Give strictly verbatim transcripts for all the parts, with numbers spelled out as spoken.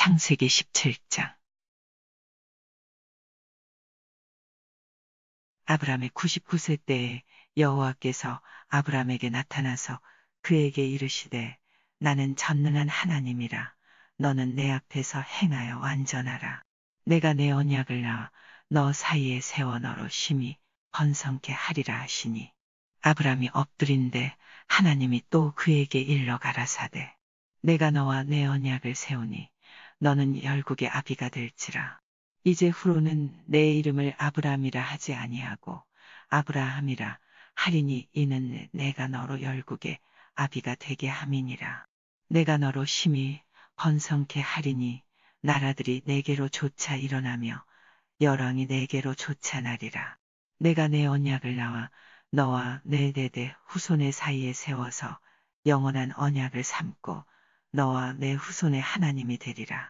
창세기 십칠 장. 아브람의 구십구 세 때에 여호와께서 아브람에게 나타나서 그에게 이르시되 나는 전능한 하나님이라. 너는 내 앞에서 행하여 완전하라. 내가 내 언약을 낳아 너 사이에 세워 너로 심히 번성케 하리라 하시니 아브람이 엎드린데 하나님이 또 그에게 일러 가라사대 내가 너와 내 언약을 세우니 너는 열국의 아비가 될지라. 이제 후로는 내 이름을 아브람이라 하지 아니하고 아브라함이라 하리니 이는 내가 너로 열국의 아비가 되게 함이니라. 내가 너로 심히 번성케 하리니 나라들이 내게로 쫓아 일어나며 열왕이 내게로 쫓아 나리라. 내가 내 언약을 나와 너와 내 대대 후손의 사이에 세워서 영원한 언약을 삼고 너와 내 후손의 하나님이 되리라.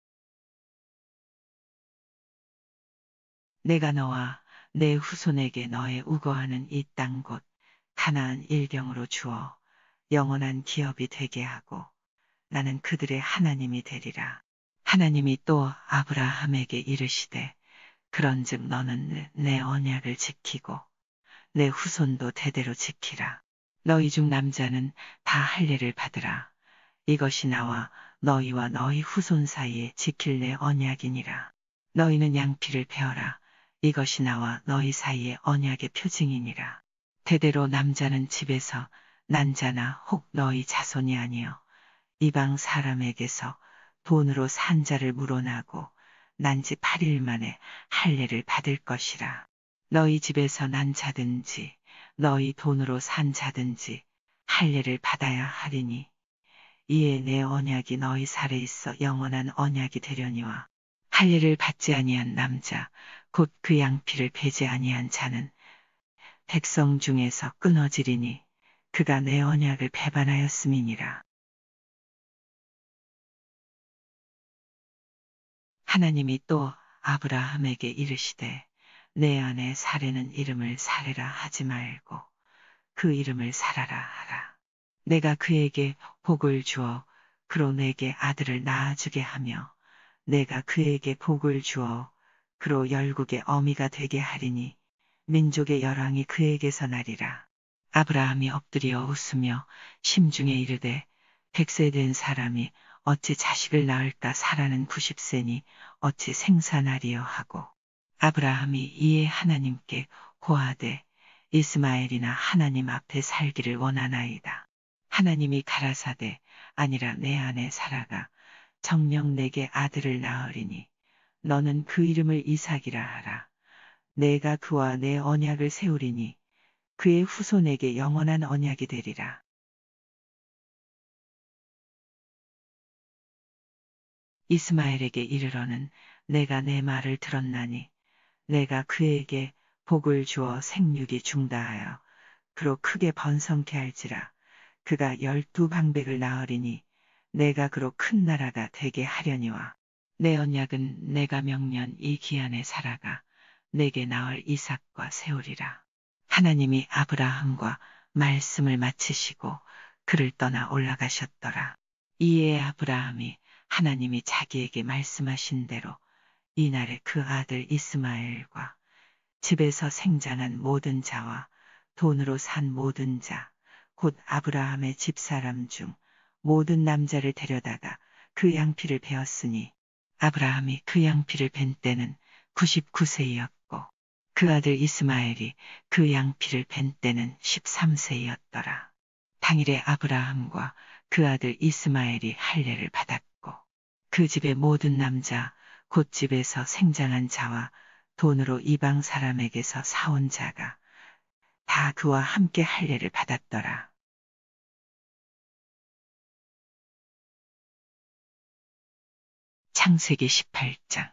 내가 너와 내 후손에게 너의 우거하는 이 땅 곧 가나안 일경으로 주어 영원한 기업이 되게 하고 나는 그들의 하나님이 되리라. 하나님이 또 아브라함에게 이르시되 그런즉 너는 내 언약을 지키고 내 후손도 대대로 지키라. 너희 중 남자는 다 할례를 받으라. 이것이 나와 너희와 너희 후손 사이에 지킬 내 언약이니라. 너희는 양피를 베어라. 이것이 나와 너희 사이의 언약의 표징이니라. 대대로 남자는 집에서 난 자나 혹 너희 자손이 아니여 이방 사람에게서 돈으로 산 자를 물어나고 난 지 팔 일 만에 할례를 받을 것이라. 너희 집에서 난 자든지 너희 돈으로 산 자든지 할례를 받아야 하리니 이에 내 언약이 너희 살에 있어 영원한 언약이 되려니와 할례를 받지 아니한 남자 곧 그 양피를 베지 아니한 자는 백성 중에서 끊어지리니 그가 내 언약을 배반하였음이니라. 하나님이 또 아브라함에게 이르시되 내 안에 사레는 이름을 사레라 하지 말고 그 이름을 사라라 하라. 내가 그에게 복을 주어 그로 내게 아들을 낳아주게 하며 내가 그에게 복을 주어 그로 열국의 어미가 되게 하리니 민족의 열왕이 그에게서 나리라. 아브라함이 엎드려 웃으며 심중에 이르되 백세 된 사람이 어찌 자식을 낳을까. 사라는 구십 세니 어찌 생산하리요 하고 아브라함이 이에 하나님께 고하되 이스마엘이나 하나님 앞에 살기를 원하나이다. 하나님이 가라사대 아니라 내 아내 사라가 정녕 내게 아들을 낳으리니 너는 그 이름을 이삭이라 하라. 내가 그와 내 언약을 세우리니 그의 후손에게 영원한 언약이 되리라. 이스마엘에게 이르러는 내가 내 말을 들었나니 내가 그에게 복을 주어 생육이 중다하여 그로 크게 번성케 할지라. 그가 열두 방백을 낳으리니 내가 그로 큰 나라가 되게 하려니와 내 언약은 내가 명년 이 기한에 사라가 내게 낳을 이삭과 세우리라. 하나님이 아브라함과 말씀을 마치시고 그를 떠나 올라가셨더라. 이에 아브라함이 하나님이 자기에게 말씀하신 대로 이날에 그 아들 이스마엘과 집에서 생장한 모든 자와 돈으로 산 모든 자, 곧 아브라함의 집사람 중 모든 남자를 데려다가 그 양피를 베었으니 아브라함이 그 양피를 벤 때는 구십구 세이었고 그 아들 이스마엘이 그 양피를 벤 때는 십삼 세이었더라. 당일에 아브라함과 그 아들 이스마엘이 할례를 받았고 그 집의 모든 남자 곧 집에서 생장한 자와 돈으로 이방 사람에게서 사온 자가 다 그와 함께 할례를 받았더라. 창세기 십팔 장.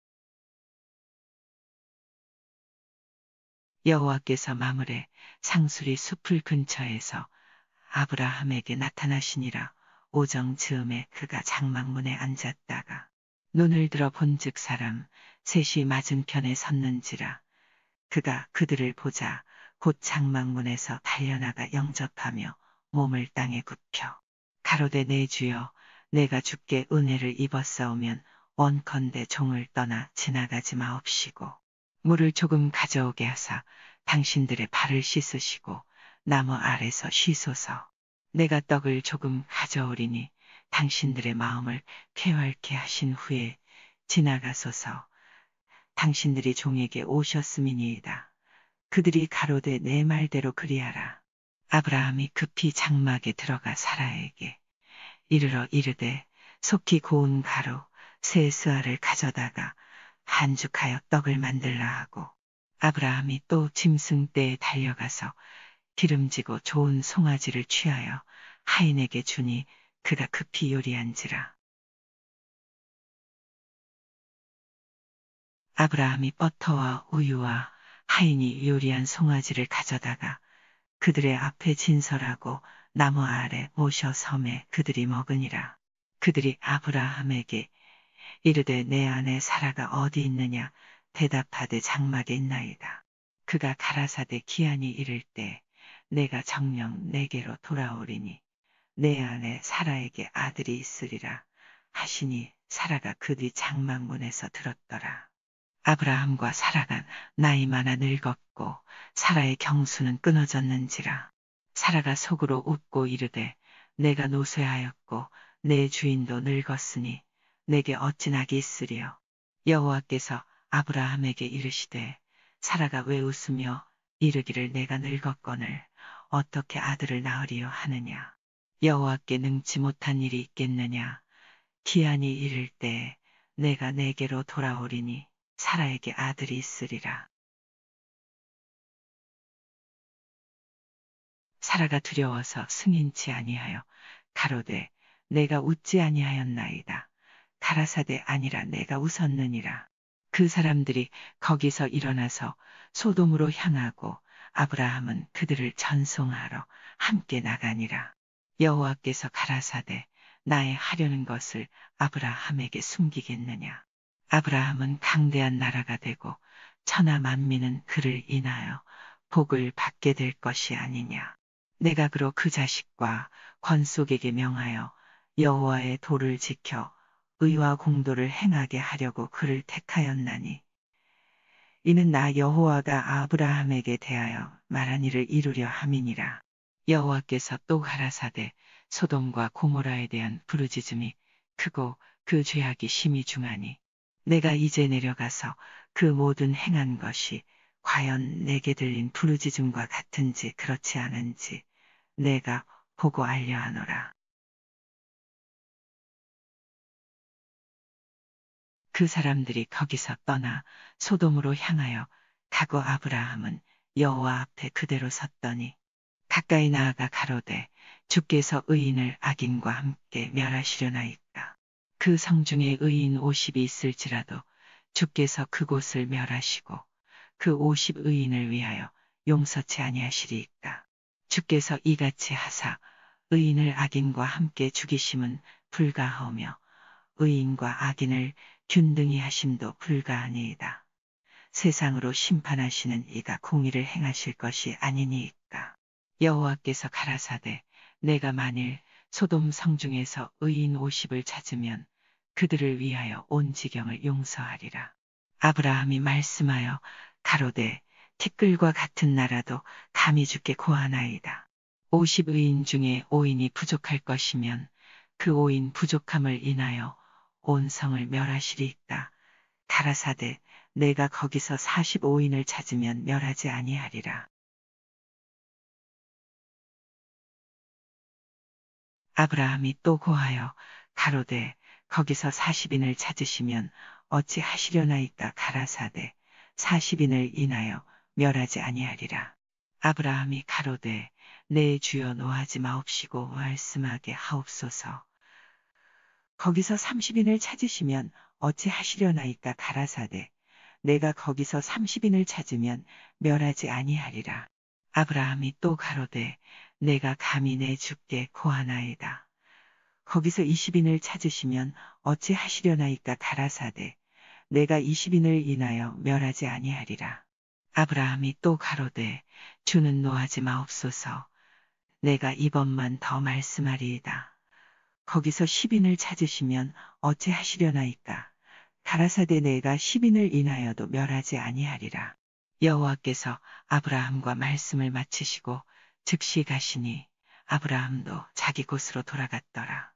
여호와께서 마물에 상수리 숲을 근처에서 아브라함에게 나타나시니라. 오정 즈음에 그가 장막문에 앉았다가 눈을 들어 본즉 사람 셋이 맞은편에 섰는지라. 그가 그들을 보자 곧 장막문에서 달려나가 영접하며 몸을 땅에 굽혀 가로되 내 주여 내가 주께 은혜를 입었사오면 원컨대 종을 떠나 지나가지 마옵시고 물을 조금 가져오게 하사 당신들의 발을 씻으시고 나무 아래서 쉬소서. 내가 떡을 조금 가져오리니 당신들의 마음을 쾌활케 하신 후에 지나가소서. 당신들이 종에게 오셨음이니이다. 그들이 가로되 내 말대로 그리하라. 아브라함이 급히 장막에 들어가 사라에게 이르러 이르되 속히 고운 가루 세 스아를 가져다가 반죽하여 떡을 만들라 하고 아브라함이 또 짐승떼에 달려가서 기름지고 좋은 송아지를 취하여 하인에게 주니 그가 급히 요리한지라. 아브라함이 버터와 우유와 하인이 요리한 송아지를 가져다가 그들의 앞에 진설하고 나무 아래 모셔 섬에 그들이 먹으니라. 그들이 아브라함에게 이르되 내 아내 사라가 어디 있느냐 대답하되 장막에 있나이다. 그가 가라사대 기한이 이를 때 내가 정녕 내게로 돌아오리니 내 아내 사라에게 아들이 있으리라 하시니 사라가 그 뒤 장막문에서 들었더라. 아브라함과 사라가 나이 많아 늙었고 사라의 경수는 끊어졌는지라. 사라가 속으로 웃고 이르되 내가 노쇠하였고 내 주인도 늙었으니 내게 어찌 낙이 있으리요. 여호와께서 아브라함에게 이르시되 사라가 왜 웃으며 이르기를 내가 늙었거늘 어떻게 아들을 낳으리요 하느냐. 여호와께 능치 못한 일이 있겠느냐. 기한이 이를 때에 내가 내게로 돌아오리니 사라에게 아들이 있으리라. 사라가 두려워서 승인치 아니하여 가로되 내가 웃지 아니하였나이다. 가라사대 아니라 내가 웃었느니라. 그 사람들이 거기서 일어나서 소돔으로 향하고 아브라함은 그들을 전송하러 함께 나가니라. 여호와께서 가라사대 나의 하려는 것을 아브라함에게 숨기겠느냐. 아브라함은 강대한 나라가 되고 천하 만민은 그를 인하여 복을 받게 될 것이 아니냐. 내가 그로 그 자식과 권속에게 명하여 여호와의 도를 지켜 의와 공도를 행하게 하려고 그를 택하였나니 이는 나 여호와가 아브라함에게 대하여 말한 일을 이루려 함이니라. 여호와께서 또 가라사대 소돔과 고모라에 대한 부르짖음이 크고 그 죄악이 심히 중하니 내가 이제 내려가서 그 모든 행한 것이 과연 내게 들린 부르짖음과 같은지 그렇지 않은지 내가 보고 알려하노라. 그 사람들이 거기서 떠나 소돔으로 향하여 가고 아브라함은 여호와 앞에 그대로 섰더니 가까이 나아가 가로되 주께서 의인을 악인과 함께 멸하시려나이까. 그 성중에 의인 오십이 있을지라도 주께서 그곳을 멸하시고 그 오십 의인을 위하여 용서치 아니하시리이까. 주께서 이같이 하사 의인을 악인과 함께 죽이심은 불가하오며 의인과 악인을 균등히 하심도 불가하니이다. 세상으로 심판하시는 이가 공의를 행하실 것이 아니니이까. 여호와께서 가라사대 내가 만일 소돔 성중에서 의인 오십을 찾으면 그들을 위하여 온 지경을 용서하리라. 아브라함이 말씀하여 가로되 티끌과 같은 나라도 감히 주께 고하나이다. 오십 의인 중에 오인이 부족할 것이면 그 오인 부족함을 인하여 온 성을 멸하시리이까. 가라사대 내가 거기서 사십오인을 찾으면 멸하지 아니하리라. 아브라함이 또 고하여 가로되 거기서 사십인을 찾으시면 어찌 하시려나이까. 가라사대 사십인을 인하여 멸하지 아니하리라. 아브라함이 가로되 내 주여 노하지 마옵시고 말씀하게 하옵소서. 거기서 삼십인을 찾으시면 어찌 하시려나이까. 가라사대 내가 거기서 삼십인을 찾으면 멸하지 아니하리라. 아브라함이 또 가로되 내가 감히 내 주께 고하나이다. 거기서 이십인을 찾으시면 어찌 하시려나이까. 가라사대 내가 이십인을 인하여 멸하지 아니하리라. 아브라함이 또 가로되 주는 노하지 마옵소서. 내가 이번만 더 말씀하리이다. 거기서 십인을 찾으시면 어찌 하시려나이까. 가라사대 내가 십인을 인하여도 멸하지 아니하리라. 여호와께서 아브라함과 말씀을 마치시고 즉시 가시니 아브라함도 자기 곳으로 돌아갔더라.